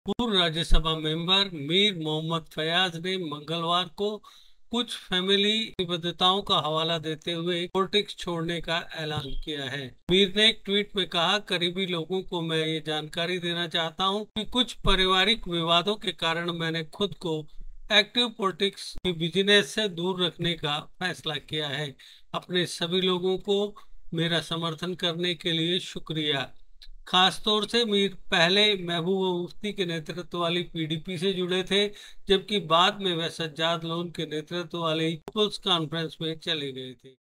पूर्व राज्यसभा मेंबर मीर मोहम्मद फयाज ने मंगलवार को कुछ फैमिली प्रतिबद्धताओं का हवाला देते हुए पॉलिटिक्स छोड़ने का ऐलान किया है। मीर ने एक ट्वीट में कहा, करीबी लोगों को मैं ये जानकारी देना चाहता हूं कि कुछ पारिवारिक विवादों के कारण मैंने खुद को एक्टिव पॉलिटिक्स की बिजनेस से दूर रखने का फैसला किया है। अपने सभी लोगों को मेरा समर्थन करने के लिए शुक्रिया। खासतौर से मीर पहले महबूबा मुफ्ती के नेतृत्व वाली पीडीपी से जुड़े थे, जबकि बाद में वह सज्जाद लोन के नेतृत्व वाली पीपुल्स कॉन्फ्रेंस में चले गए थे।